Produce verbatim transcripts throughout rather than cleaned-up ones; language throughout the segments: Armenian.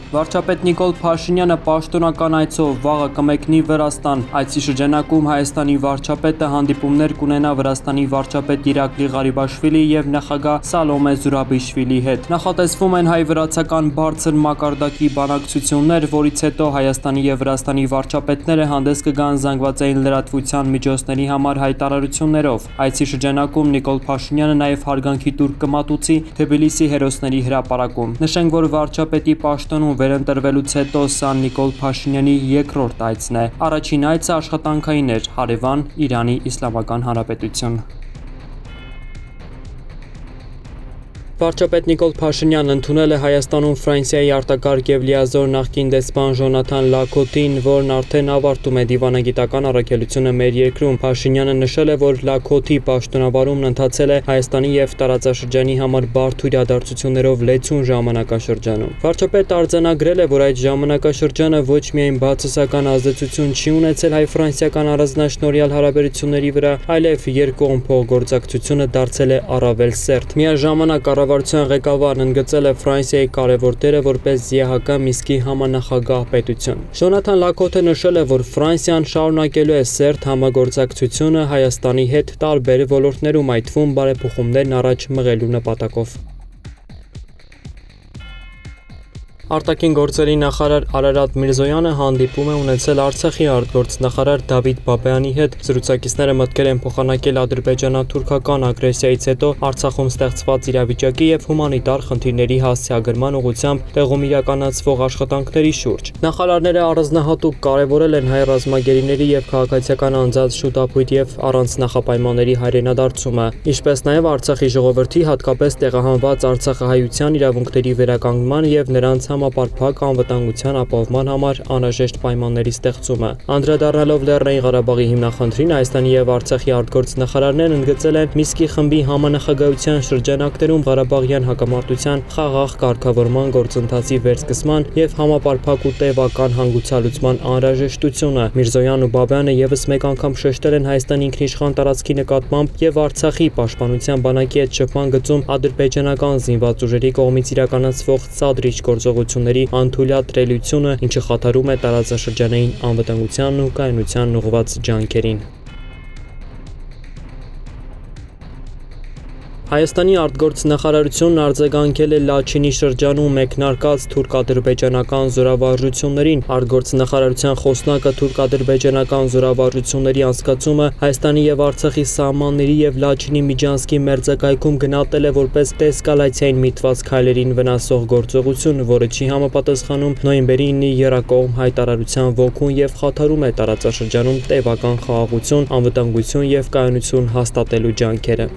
Վարչապետ Նիկոլ Փաշինյանը պաշտոնական այցով վաղը կմեկնի Վրաստան։ Այցի շրջանակում Հայաստանի վարչապետը հանդիպումներ կունենա Վրաստանի վարչապետ Իրակլի Ղարիբաշվիլի եւ նախագահ Սալոմե Զուրաբիշվիլի հետ։ Նախատեսվում են հայ-վրացական բարձր մակարդակի բանակցություններ, որից հետո Հայաստանի եւ Վրաստանի վարչապետները հանդես կգան զանգվածային լրատվության միջոցների համար հայտարարություններով։ Այցի շրջանակում Նիկոլ Փաշինյանը նաեւ հարգանքի տուր կմատուցի Թբիլիսի հերոսների հրապարակում։ Նշենք, որ վարչապետի պաշտոնում վերընտրվելուց հետո սա Նիկոլ Փաշինյանի երկրորդ այցն է։ Առաջին այցը աշխատանքային էր՝ հարևան Իրանի Իսլամական Հանրապետություն։ Վարչապետ Նիկոլ Փաշինյանն ընդունել է Հայաստանում Ֆրանսիայի արտակարգ եւ լիազոր նախկին դեսպան Ժոնաթան Լաքոթին, որն արդեն ավարտում է դիվանագիտական առաքելությունը մեր երկրում։ Փաշինյանը նշել է, որ Լաքոթի պաշտոնավարումն ընթացել է Հայաստանի եւ տարածաշրջանի համար բարդ իրադարձություններով լեցուն ժամանակաշրջանում։ Վարչապետը արձանագրել է, որ այդ ժամանակաշրջանը ոչ միայն բացասական ազդեցություն չի ունեցել հայ-ֆրանսիական առանձնաշնորհյալ հարաբերությունների վրա, այլև երկկողմ փոխգործակցությունը դարձել է առավել սերտ։ Միաժամանակ Կառավարության ղեկավարն ընդգծել է Ֆրանսիայի կարևոր դերը որպես ԵՀԿ Միսկի համանախագահ պետություն։ Ժոնաթան Լաքոթը նշել է, որ Ֆրանսիան շարունակելու է սերտ համագործակցությունը Հայաստանի հետ տարբեր ոլորտներում, այդ թվում բարեփոխումներն առաջ մղելու նպատակով։ Արտաքին գործերի նախարար Արարատ Միրզոյանը հանդիպում է ունեցել Արցախի արտգործնախարար Դավիթ Բաբայանի հետ։ Զրուցակիցները մտքեր են փոխանակել ադրբեջանա-թուրքական ագրեսիայից հետո Արցախում ստեղծված իրավիճակի եւ հումանիտար խնդիրների հասցեագրման ուղղությամբ տեղում իրականացվող աշխատանքների շուրջ։ Նախարարները առանձնահատուկ կարևորել են հայ ռազմագերիների եւ քաղաքացիական անձանց շուտապույտ եւ առանց նախապայմանների հայրենադարձումը, ինչպես նաեւ Արցախի ժողովրդի, հատկապես տեղահանված արցախահայության իրավունքների վերականգնման եւ նրանց համապարփակ անվտանգության ապահովման համար անհրաժեշտ պայմանների ստեղծումը։ Անդրադառնալով Լեռնային Ղարաբաղի հիմնախնդրին, Հայաստանի եւ Արցախի արտգործնախարարներն ընդգծել են Միսկի խմբի համանախագահության շրջանակներում Ղարաբաղյան հակամարտության խաղաղ կարգավորման գործընթացի վերսկսման եւ համապարփակ ու տևական հանգուցալուծման անհրաժեշտությունը։ Միրզոյանն ու Բաբայանը եւս մեկ անգամ շեշտել են Հայաստանի ինքնիշխան տարածքի նկատմամբ եւ Արցախի պաշտպանության բանակի հետ շփման գծում ադրբեջանական զինված ուժերի կողմից իրականացվող ցածրիչ գործողությունների անթույլատրելիությունը, ինչը խաթարում է տարածաշրջանային անվտանգությանն ու կայունությանն ուղղված ջանքերին։ Հայաստանի արտգործնախարարությունն արձագանքել է Լաչինի շրջանում մեկնարկած թուրք-ադրբեջանական զորավարժություններին։ Արտգործնախարարության խոսնակը թուրք-ադրբեջանական զորավարժությունների անցկացումը Հայաստանի եւ Արցախի սահմանների եւ Լաչինի միջանցքի մերձակայքում գնահատել է որպես դեսկալացիային միտված քայլերին վնասող գործողություն, որը չի համապատասխանում նոյեմբերի ինի եռակողմ հայտարարության ոգուն եւ խաթարում է տարածաշրջանում տևական խաղաղություն, անվտանգություն եւ կայունություն հաստատելու ջանքերը։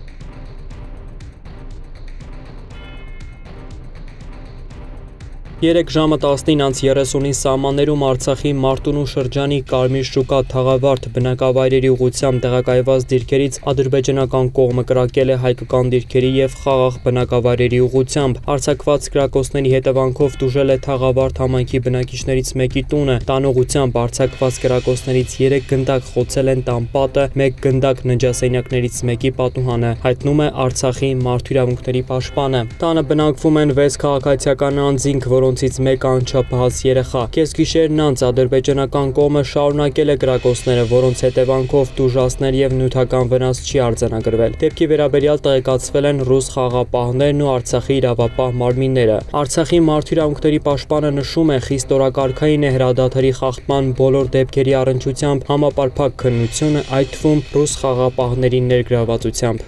երեք ժամը տասնինը երեսունի սահմաններում Արցախի Մարտունու շրջանի Կարմիր շուկա թաղավարտ բնակավայրերի ուղղությամբ տեղակայված դիրքերից ադրբեջանական կողմը կրակել է հայկական դիրքերի եւ խաղաղ բնակավայրերի ուղղությամբ։ Արձակված կրակոցների հետևանքով տուժել է թաղավարտ համայնքի բնակիչներից մեկի տունը։ Տան ուղղությամբ արձակված կրակոցներից երեք գնդակ խոցել են տան պատը, մեկ գնդակ ննջասենյակներից մեկի պատուհանը, հայտնում է Արցախի մարդու իրավունքների պաշտպանը։ Տանը բնակվում են վեց քաղաքացիական անձինք, որոնցից մեկը անչափահաս երեխա։ Կեսգիշերն անց ադրբեջանական կողմը շարունակել է կրակոցները, որոնց հետևանքով տուժածներ եւ նյութական վնաս չի արձանագրվել։ Դեպքի վերաբերյալ տեղեկացվել են ռուս խաղաղապահներն ու Արցախի իրավապահ մարմինները։ Արցախի մարդու իրավունքների պաշտպանը նշում է, խիստ օրակարգային է հրադադարի խախտման բոլոր դեպքերի առնչությամբ համապարփակ քննությունը, այդ թվում ռուս խաղաղապահների ներգրավվածությամբ։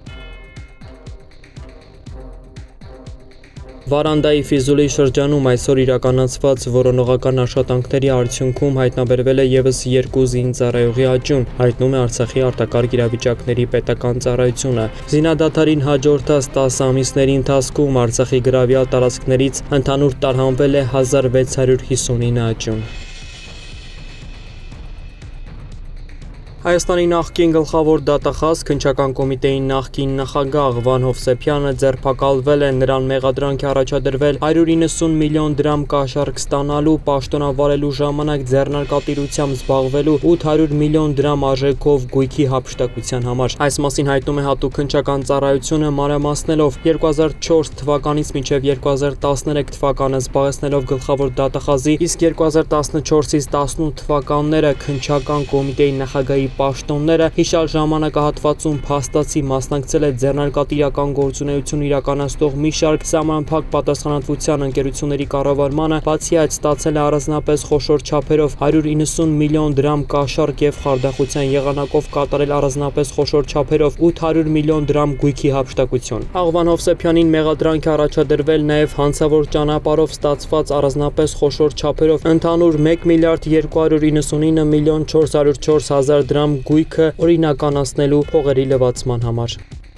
Վարանդայի Ֆիզուլի շրջանում այսօր իրականացված որոնողական աշխատանքների արդյունքում հայտնաբերվել է ևս երկու զինծառայողի աճյուն, հայտնում է Արցախի արտակարգ իրավիճակների պետական ծառայությունը։ Զինադադարին հաջորդած տասը ամիսների ընթացքում Արցախի գրավյալ տարածքներից ընդհանուր տարհանվել է հազար վեց հարյուր հիսունինը աճյուն։ Հայաստանի նախկին գլխավոր դատախազ քննչական կոմիտեի նախկին նախագահ Վան Հովսեփյանը ձերբակալվել է, նրան մեղադրանք է առաջադրվել հարյուր իննսուն միլիոն դրամ կաշառք ստանալու, պաշտոնավարելու ժամանակ ձեռնարկատիրությամբ զբաղվելու ութ հարյուր միլիոն դրամ արժեքով գույքի հափշտակության համար։ Այս մասին հայտնում է հատուկ քննչական ծառայությունը, մանրամասնելով երկու հազար չորս թվականից մինչև երկու հազար տասներեք թվականը զբաղեցնելով գլխավոր դատախազի, իսկ երկու հազար տասնչորսից տասնութ թվականները քննչական կոմիտեի նախագահի պաշտոնները հիշյալ ժամանակահատվածում փաստացի մասնակցել է ձեռնարկատիրական գործունեություն իրականացնող մի շարք սահմանափակ պատասխանատվության ընկերությունների կառավարմանը, բացի այդ ստացել է առանձնապես խոշոր չափերով հարյուր իննսուն միլիոն դրամ կաշառք եւ խարդախության եղանակով կատարել առանձնապես խոշոր չափերով ութ հարյուր միլիոն դրամ գույքի հափշտակություն։ Վան Հովսեփյանին մեղադրանք է առաջադրվել նաեւ հանցավոր ճանապարհով ստացված առանձնապես խոշոր չափերով ընդհանուր մեկ միլիարդ երկու հարյուր իննսունինը միլիոն չորս հարյուր չորս հազար դրամ գույքը օրինականացնելու փողերի լվացման համար։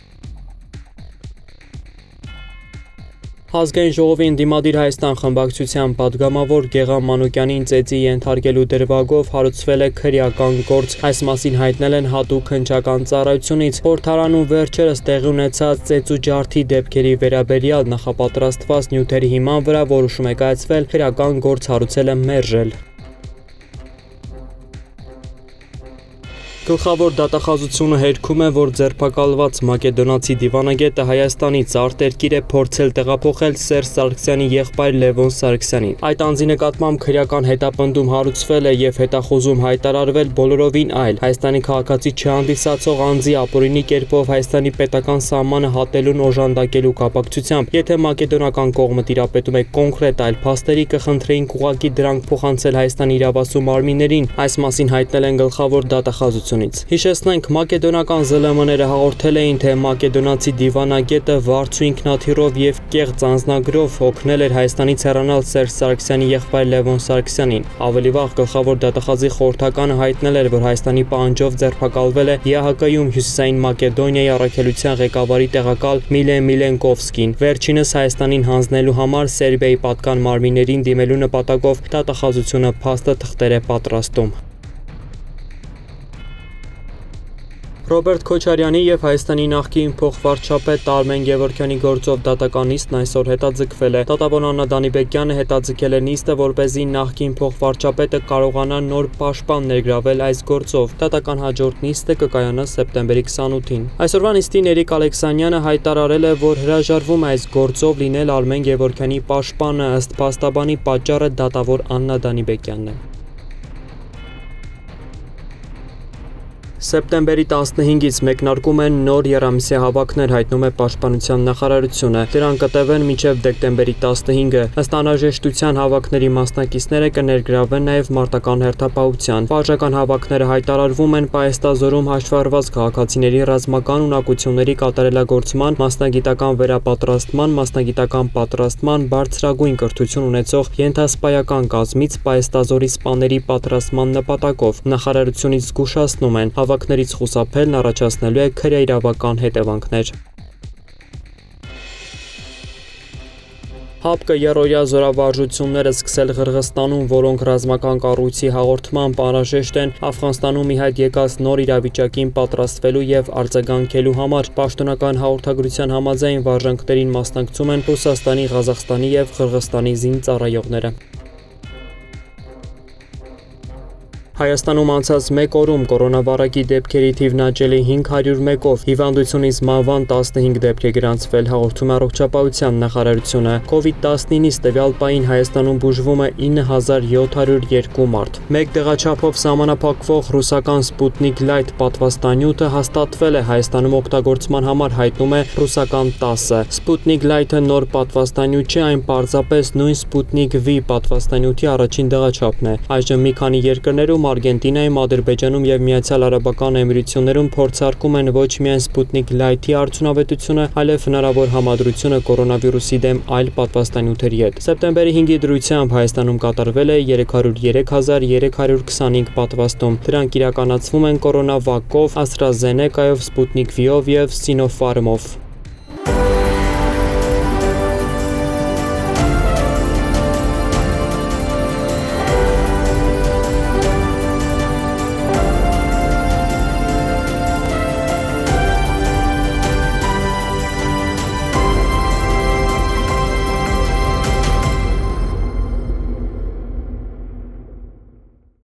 Ազգային ժողովի ընդդիմադիր Հայաստան խմբակցության պատգամավոր Գեղամ Մանուկյանին ծեծի ենթարկելու դրվագով հարուցվել է քրեական գործ։ Այս մասին հայտնել են հատուկ քննչական ծառայությունից։ Խորհրդարանում վերջերս տեղի ունեցած ծեծու ջարդի դեպքերի վերաբերյալ նախապատրաստված նյութերի հիման վրա որոշում է կայացվել քրեական գործ հարուցելը մերժել։ Գլխավոր դատախազությունը հերքում է, որ ձերբակալված մակեդոնացի դիվանագետը Հայաստանից արտերկիր է փորձել տեղափոխել Սերժ Սարգսյանի եղբայր Լևոն Սարգսյանին։ Այդ անձի նկատմամբ քրեական հետապնդում հարուցվել է եւ հետախուզում հայտարարվել բոլորովին այլ Հայաստանի քաղաքացի չհանդիսացող անձի ապօրինի կերպով Հայաստանի պետական սահմանը հատելուն օժանդակելու կապակցությամբ։ Եթե մակեդոնական կողմը տիրապետում է կոնկրետ այլ փաստերի, կխնդրեինք ուղղակի դրանք փոխանցել Հայաստանի իրավասու մարմիններին։ Այս մասին հայտնել են գլխավոր դատախազությունը։ Հիշեցնենք, մակեդոնական զլ էմ-ները հաղորդել էին, թե մակեդոնացի դիվանագետը վարձու ինքնաթիռով եւ կեղծ անձնագրով օգնել էր Հայաստանից հեռանալ Սերժ Սարգսյանի եղբայր Լևոն Սարգսյանին։ Ավելի վաղ գլխավոր դատախազի խորհրդականը հայտնել էր, որ Հայաստանի պահանջով ձերբակալվել է ԵԱՀԿ-ում Հյուսիսային Մակեդոնիայի առաքելության ղեկավարի տեղակալ Միլեն Միլենկովսկին։ Վերջինս Հայաստանին հանձնելու համար Սերբիայի պատկան մարմիններին դիմելու նպատակով դատախազությունը փաստը թղթեր է պատրաստում։ Ռոբերտ Քոչարյանի եւ Հայաստանի նախկին փոխվարչապետ Արմեն Գևորգյանի գործով դատական նիստն այսօր հետաձգվել է։ Դատավորն Աննա Դանիբեկյանը հետաձգել է նիստը, որպեսզի նախկին փոխվարչապետը կարողանա նոր պաշտպան ներգրավել այս գործով։ Դատական հաջորդ նիստը կկայանա սեպտեմբերի քսանութին։ Այսօրվա նիստին Էրիկ Ալեքսանյանը հայտարարել է, որ հրաժարվում է այս գործով լինել Արմեն Գևորգյանի պաշտպանը, ըստ փաստաբանի պատճառը դատավոր Աննա Դանիբեկյանն է։ Սեպտեմբերի տասնհինգից մեկնարկում են նոր եռամիսյա հավաքներ, հայտնում է Պաշտպանության նախարարությունը։ Դրանք կտևեն մինչև դեկտեմբերի տասնհինգը։ Ըստ անհրաժեշտության հավաքների մասնակիցները կներգրավվեն նաև մարտական հերթապահության։ Վարժական հավաքները հայտարարվում են պահեստազորում հաշվառված քաղաքացիների ռազմական ունակությունների կատարելագործման, մասնագիտական վերապատրաստման, մասնագիտական պատրաստման, բարձրագույն կրթություն ունեցող ենթասպայական կազմից պահեստազորի սպաների պատրաստման նպատակով։ Նախարարությունից զգուշացնում են, հավաքներից խուսափելն առաջացնելու է քրեիրավական հետևանքներ։ ՀԱՊԿ եռօրյա զորավարժությունները սկսել Ղրղստանում, որոնք ռազմական կառույցի հաղորդմամբ անհրաժեշտ են Աֆղանստանում ի հայտ եկած նոր իրավիճակին պատրաստվելու եւ արձագանքելու համար։ Պաշտոնական հաղորդագրության համաձայն վարժանքներին մասնակցում են Ռուսաստանի, Ղազախստանի եւ Ղրղստանի զինծառայողները։ Հայաստանում անցած մեկ օրում կորոնավիրուսի դեպքերի թիվն աճել է հինգ հարյուր մեկով, հիվանդությունից մահվան տասնհինգ դեպք է գրանցվել, հաղորդում է Առողջապահության նախարարությունը։ կովիդ տասնինից տվյալ պահին Հայաստանում բուժվում է ինը հազար յոթ հարյուր երկու մարդ։ Մեկ տեղաչափով սահմանափակվող ռուսական Sputnik Light պատվաստանյութը հաստատվել է Հայաստանում օգտագործման համար, հայտնում է ռուսական տասը։ Sputnik Light-ը նոր պատվաստանյութ չէ, այն պարզապես նույն Sputnik V պատվաստանյութի առաջին տեղաչափն է։ Այժմ մի քանի երկրներում Արգենտինայում, Ադրբեջանում եւ Միացյալ Արաբական Էմիրություններում փորձարկում են ոչ միայն Sputnik Light-ի արդյունավետությունը, այլև հնարավոր համադրությունը կորոնավիրուսի դեմ այլ պատվաստանյութերի հետ։ Սեպտեմբերի հինգի դրությամբ Հայաստանում կատարվել է երեք հարյուր երեք հազար երեք հարյուր քսանհինգ պատվաստում։ Դրանք իրականացվում են կորոնավակով, AstraZeneca-ով, Sputnik V-ով եւ Sinopharm-ով։